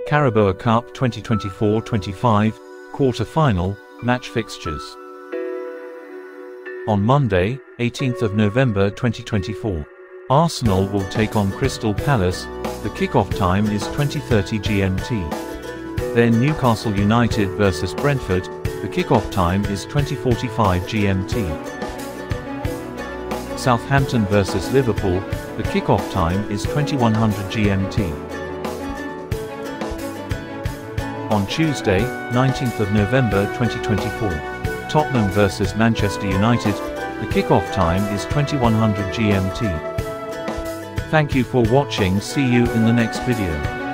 CARABOA Cup 2024-25, quarter-final, match fixtures. On Monday, 18th of November 2024. Arsenal will take on Crystal Palace. The kickoff time is 20:30 GMT. Then Newcastle United vs Brentford. The kickoff time is 20:45 GMT. Southampton vs Liverpool. The kickoff time is 2100 GMT. On Tuesday, 19th of November 2024. Tottenham vs Manchester United. The kickoff time is 2100 GMT. Thank you for watching. See you in the next video.